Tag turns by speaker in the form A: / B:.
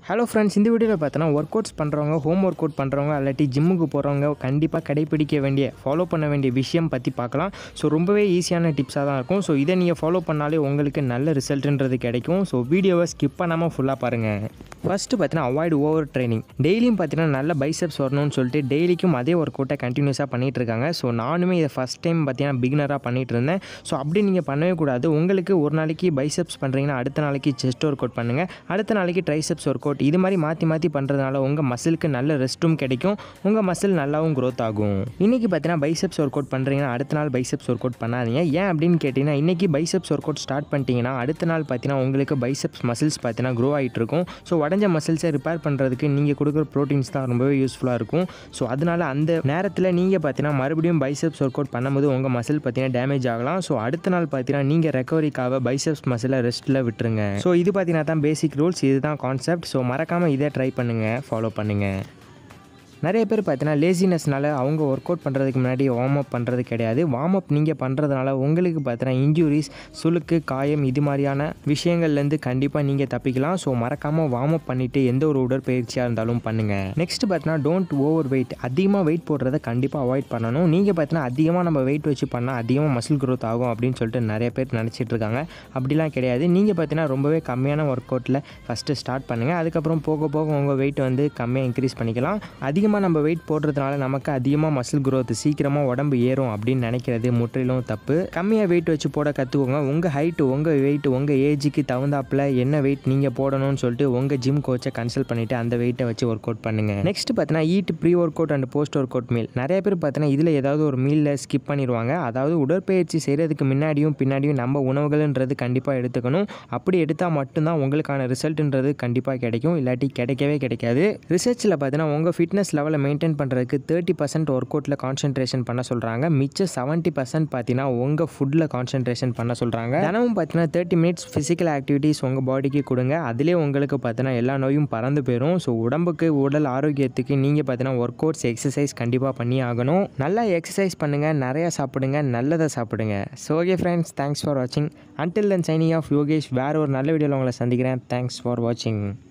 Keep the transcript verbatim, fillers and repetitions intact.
A: Hello friends, இந்த வீடியோவில் பார்த்தோன்னா ஒர்க் அவுட்ஸ் பண்ணுறவங்க, ஹோம் ஒர்க் அவுட் பண்ணுறவங்க, இல்லாட்டி ஜிம்முக்கு போகிறவங்க கண்டிப்பாக கடைப்பிடிக்க வேண்டிய ஃபாலோ பண்ண வேண்டிய விஷயம் பற்றி பார்க்கலாம். ஸோ ரொம்பவே ஈஸியான டிப்ஸாக தான் இருக்கும். ஸோ இதை நீங்கள் ஃபாலோ பண்ணாலே உங்களுக்கு நல்ல ரிசல்ட்டுன்றது கிடைக்கும். ஸோ வீடியோவை ஸ்கிப் பண்ணாமல் ஃபுல்லாக பாருங்கள். ஃபஸ்ட்டு பார்த்தீங்கன்னா அவாய்டு ஓவர் ட்ரைனிங். டெய்லியும் பார்த்தீங்கன்னா நல்ல பைசப்ஸ் வரணும்னு சொல்லிட்டு டெய்லிக்கும் அதே ஒர்க் அவுட்டை கண்டினியூஸாக பண்ணிகிட்டு இருக்காங்க. ஸோ நானுமே இதை ஃபஸ்ட் டைம் பார்த்தீங்கன்னா பிகினராக பண்ணிகிட்டு இருந்தேன். ஸோ அப்படி நீங்கள் பண்ணவே கூடாது. உங்களுக்கு ஒரு நாளைக்கு பைசப்ஸ் பண்ணுறீங்கன்னா அடுத்த நாளைக்கு செஸ்ட் ஒர்க் அவுட் பண்ணுங்கள், அடுத்த நாளைக்கு ட்ரைசெப்ஸ் ஒர்க் அவுட். இது மாதிரி மாற்றி மாற்றி பண்ணுறதுனால உங்கள் மசிலுக்கு நல்ல ரெஸ்ட்டும் கிடைக்கும், உங்கள் மசில் நல்லாவும் க்ரோத் ஆகும். இன்றைக்கி பார்த்தீங்கன்னா பைசப்ஸ் ஒர்க் அவுட் பண்ணுறீங்கன்னா அடுத்த நாள் பைசப்ஸ் ஒர்க் அவுட் பண்ணாதீங்க. ஏன் அப்படின்னு கேட்டிங்கன்னா, இன்றைக்கி பைசப்ஸ் ஒர்க் அவுட் ஸ்டார்ட் பண்ணிட்டீங்கன்னா அடுத்த நாள் பார்த்தீங்கன்னா உங்களுக்கு பைசப்ஸ் மசில்ஸ் பார்த்தீங்கன்னா க்ரோ ஆகிட்டு இருக்கும். ஸோ உடஞ்ச மசில்ஸை ரிப்பேர் பண்ணுறதுக்கு நீங்கள் கொடுக்குற ப்ரோட்டீன்ஸ் தான் ரொம்பவே யூஸ்ஃபுல்லாக இருக்கும். ஸோ அதனால் அந்த நேரத்தில் நீங்கள் பார்த்தீங்கன்னா மறுபடியும் பைசப்ஸ் ஒர்க் அவுட் பண்ணும்போது உங்கள் மசில் பார்த்தீங்கன்னா டேமேஜ் ஆகலாம். ஸோ அடுத்த நாள் பார்த்தீங்கன்னா நீங்கள் ரெக்கவரிக்காக பைசப்ஸ் மசிலை ரெஸ்ட்டில் விட்டுருங்க. ஸோ இது பார்த்தீங்கன்னா தான் பேசிக் ரூல்ஸ், இதுதான் கான்செப்ட். ஸோ மறக்காமல் இதை ட்ரை பண்ணுங்கள், ஃபாலோ பண்ணுங்கள். நிறைய பேர் பார்த்தீங்கன்னா லேசினஸ்னால அவங்க ஒர்க் அவுட் பண்ணுறதுக்கு முன்னாடி வார்ம் அப் பண்ணுறது கிடையாது. வார்ம் அப் நீங்கள் பண்ணுறதுனால உங்களுக்கு பார்த்தீங்கன்னா இன்ஜுரிஸ், சுளுக்கு, காயம் இது மாதிரியான விஷயங்கள்லேருந்து கண்டிப்பாக நீங்கள் தப்பிக்கலாம். ஸோ மறக்காமல் வார்ம் அப் பண்ணிவிட்டு எந்த ஒரு உடற்பயிற்சியாக இருந்தாலும் பண்ணுங்கள். நெக்ஸ்ட் பார்த்தீங்கன்னா டோன்ட் ஓவர் வெயிட். அதிகமாக வெயிட் போடுறதை கண்டிப்பாக அவாய்ட் பண்ணணும். நீங்கள் பார்த்தீங்கன்னா அதிகமாக நம்ம வெயிட் வச்சு பண்ணால் அதிகமாக மசில் க்ரோத் ஆகும் அப்படின்னு சொல்லிட்டு நிறைய பேர் நினச்சிட்டு இருக்காங்க. அப்படிலாம் கிடையாது. நீங்கள் பார்த்தீங்கன்னா ரொம்பவே கம்மியான ஒர்க் அவுட்டில் ஃபஸ்ட்டு ஸ்டார்ட் பண்ணுங்கள். அதுக்கப்புறம் போக போக உங்கள் வெயிட் வந்து கம்மியாக இன்க்ரீஸ் பண்ணிக்கலாம். அதிகமாக நம்ம வெயிட் போடுறதுனால நமக்கு அதிகமாக மசில் க்ரோத் சீக்கிரமாக உடம்பு ஏறும் அப்படின்னு நினைக்கிறது முற்றிலும் தப்பு. கம்மியாக வெயிட் வச்சு போட கற்றுக்கோங்க. உங்கள் ஹைட்டு, உங்கள் வெயிட், உங்கள் ஏஜுக்கு தகுந்தாப்பில் என்ன வெயிட் நீங்கள் போடணும்னு சொல்லிட்டு உங்கள் ஜிம் கோச்சை கன்சல்ட் பண்ணிவிட்டு அந்த வெயிட்டை வச்சு ஒர்க் அவுட் பண்ணுங்கள். நெக்ஸ்ட் பார்த்தீங்கன்னா eat pre workout and post workout meal. நிறைய பேர் பார்த்தீங்கன்னா இதில் ஏதாவது ஒரு மீலில் ஸ்கிப் பண்ணிடுவாங்க. அதாவது உடற்பயிற்சி செய்கிறதுக்கு முன்னாடியும் பின்னாடியும் நம்ம உணவுகள்ன்றது கண்டிப்பாக எடுத்துக்கணும். அப்படி எடுத்தால் மட்டும்தான் உங்களுக்கான ரிசல்ட்டுன்றது கண்டிப்பாக கிடைக்கும், இல்லாட்டி கிடைக்கவே கிடைக்காது. ரிசர்ச்சில் பார்த்தீங்கன்னா உங்கள் ஃபிட்னஸ் லெவலை மெயின்டைன் பண்ணுறதுக்கு தேர்ட்டி பர்சன்ட் ஒர்க் அவுட்டில் கான்சன்ட்ரேஷன் பண்ண சொல்கிறாங்க. மிச்சம் செவன்ட்டி பர்சன்ட் பார்த்தீங்கன்னா உங்கள் ஃபுட்டில் கான்சன்ட்ரேஷன் பண்ண சொல்கிறாங்க. தினமும் பார்த்தீங்கன்னா தேர்ட்டி மினிட்ஸ் ஃபிசிக்கல் ஆக்டிவிட்டீஸ் உங்கள் பாடிக்கு கொடுங்க. அதிலே உங்களுக்கு பார்த்தீங்கன்னா எல்லா நோயும் பறந்து போயிடும். ஸோ உடம்புக்கு, உடல் ஆரோக்கியத்துக்கு நீங்கள் பார்த்தீங்கன்னா ஒர்க் அவுட்ஸ், எக்ஸசைஸ் கண்டிப்பாக பண்ணி ஆகணும். நல்லா எக்ஸசைஸ் பண்ணுங்கள், நிறையா சாப்பிடுங்க, நல்லதை சாப்பிடுங்க. So okay friends, thanks for வாட்சிங். Until then signing off Yogesh. வேறு ஒரு நல்ல வீடியோவில் உங்களை சந்திக்கிறேன். தேங்க்ஸ் ஃபார் வாட்சிங்.